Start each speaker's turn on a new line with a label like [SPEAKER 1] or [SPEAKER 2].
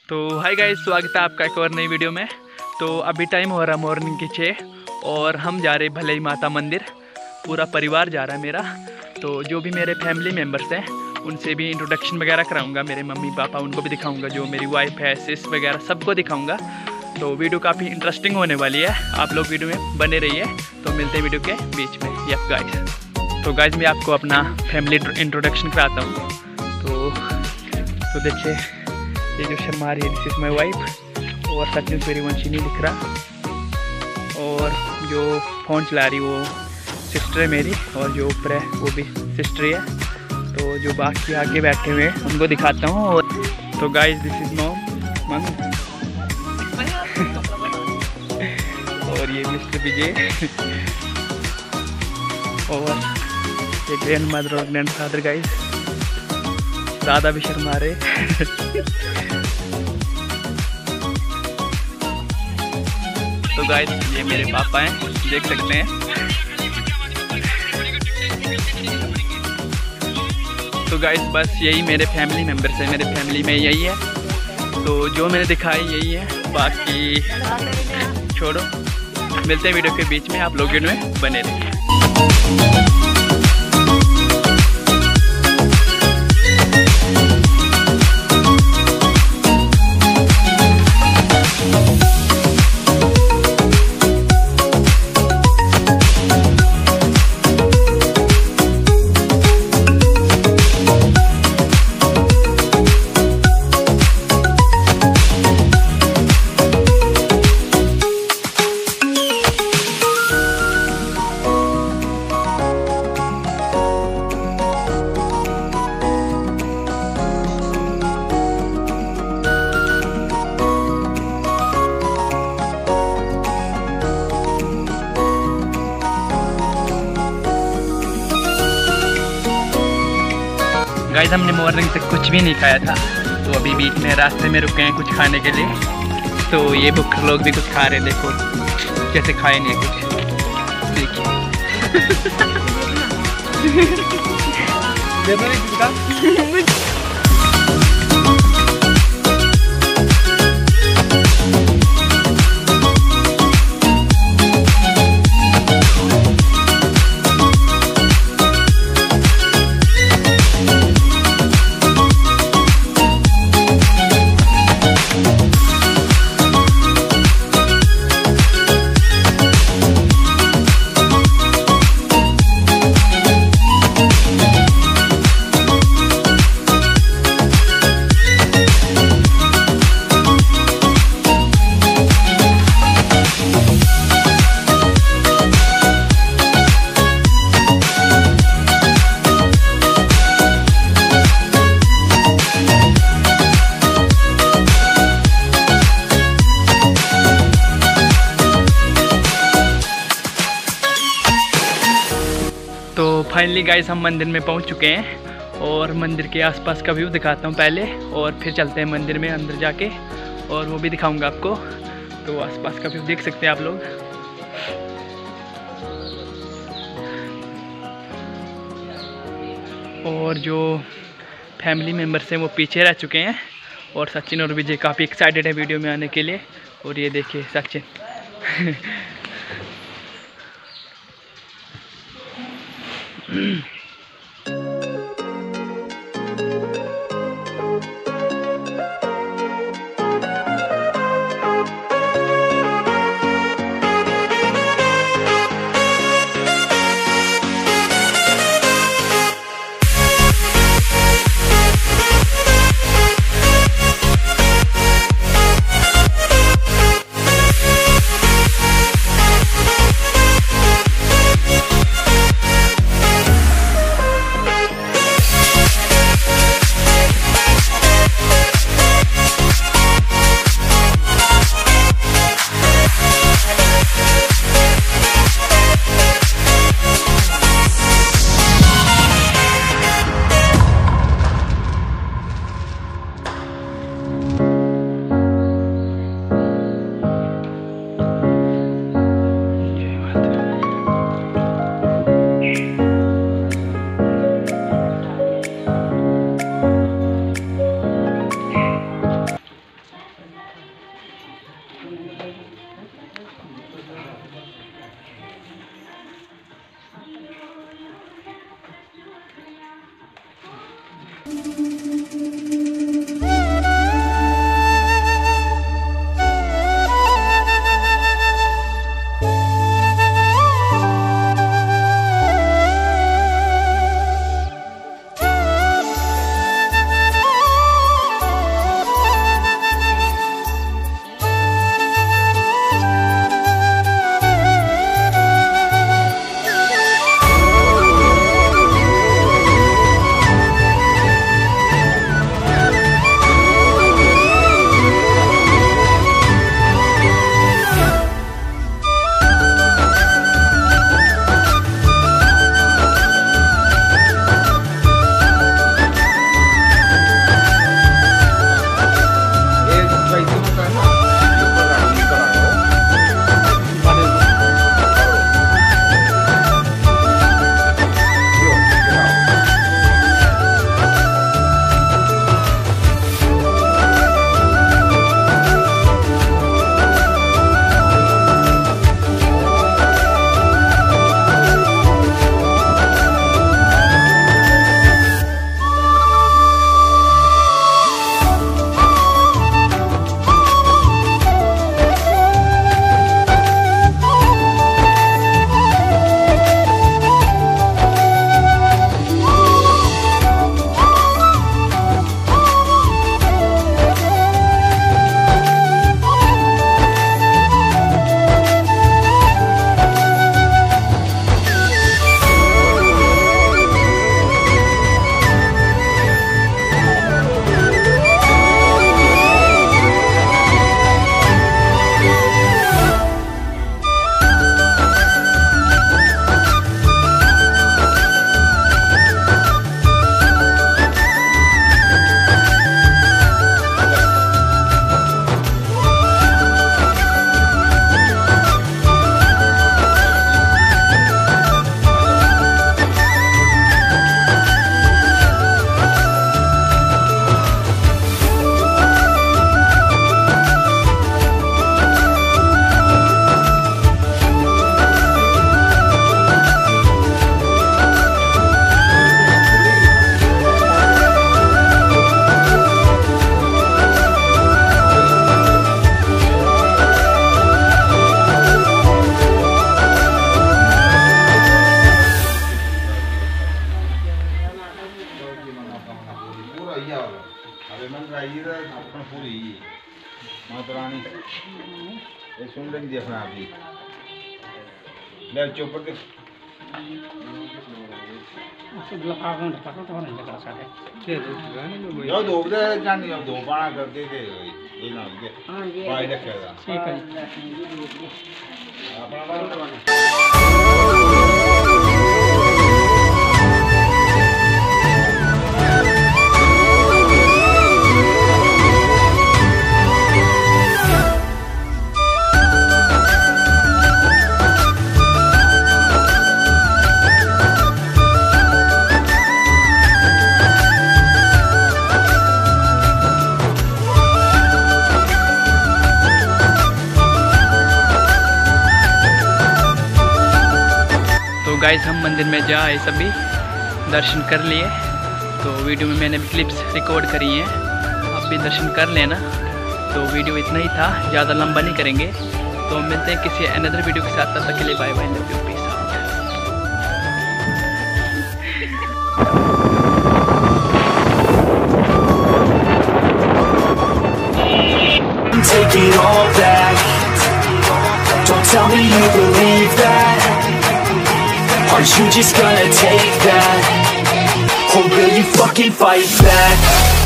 [SPEAKER 1] तो hi guys, स्वागत है आपका एक और नई वीडियो में। तो अभी टाइम हो रहा है मॉर्निंग के 6 और हम जा रहे भले ही माता मंदिर। पूरा परिवार जा रहा है मेरा। तो जो भी मेरे फैमिली मेम्बर्स हैं उनसे भी इंट्रोडक्शन वगैरह कराऊंगा। मेरे मम्मी पापा उनको भी दिखाऊंगा, जो मेरी वाइफ है, सिस वगैरह सबको दिखाऊंगा। तो वीडियो काफ़ी इंटरेस्टिंग होने वाली है, आप लोग वीडियो में बने रहिए। तो मिलते हैं वीडियो के बीच में। यप गाइस, तो गाइस मैं आपको अपना फैमिली इंट्रोडक्शन कराता हूँ। तो देखिए, ये जो शर्मा रही है दिस इज़ माई वाइफ, और सचिन सूर्यवंशी नहीं दिख रहा, और जो फ़ोन चला रही वो सिस्टर है मेरी, और जो ऊपर है वो भी सिस्टर है। तो जो बाकी आगे बैठे हुए हैं उनको दिखाता हूँ। और तो गाइस दिस इज़ मॉम और ये मिस्टर विजय और ये ग्रैंड मदर और ग्रैंड फादर। गाइस दादा भी शर्मा रहे। तो गाइस ये मेरे पापा हैं, देख सकते हैं। तो गाइस बस यही मेरे फैमिली मेम्बर्स हैं, मेरे फैमिली में यही है। तो जो मैंने दिखाई यही है, बाकी छोड़ो, मिलते हैं वीडियो के बीच में। आप लोग इनमें बने रहिए। गाइस हमने मॉर्निंग से कुछ भी नहीं खाया था, तो अभी बीच में रास्ते में रुके हैं कुछ खाने के लिए। तो ये भूखे लोग भी कुछ खा रहे हैं, देखो कैसे खाए नहीं कुछ, देखिए। तो फाइनली गाइस हम मंदिर में पहुंच चुके हैं, और मंदिर के आसपास का व्यू दिखाता हूं पहले, और फिर चलते हैं मंदिर में अंदर जाके, और वो भी दिखाऊंगा आपको। तो आसपास का व्यू देख सकते हैं आप लोग। और जो फैमिली मेम्बर्स हैं वो पीछे रह चुके हैं, और सचिन और विजय काफ़ी एक्साइटेड है वीडियो में आने के लिए। और ये देखिए सचिन
[SPEAKER 2] माता रानी ये सुन रही देखना अभी ले चौपर के यो दो दे जानी अब दो पाना करके के ये ना के पाई रखेगा
[SPEAKER 3] ठीक है
[SPEAKER 2] अपना बात
[SPEAKER 1] गाइस हम मंदिर में जा आए, सभी दर्शन कर लिए। तो वीडियो में मैंने भी क्लिप्स रिकॉर्ड करी हैं, आप भी दर्शन कर लेना। तो वीडियो इतना ही था, ज़्यादा लंबा नहीं करेंगे। तो मिलते हैं किसी अनदर वीडियो के साथ, तब तक के लिए bye bye, love you, peace out.
[SPEAKER 4] Take it all back. Don't tell me you believe that. Are you just gonna take that? Or will you fucking fight back?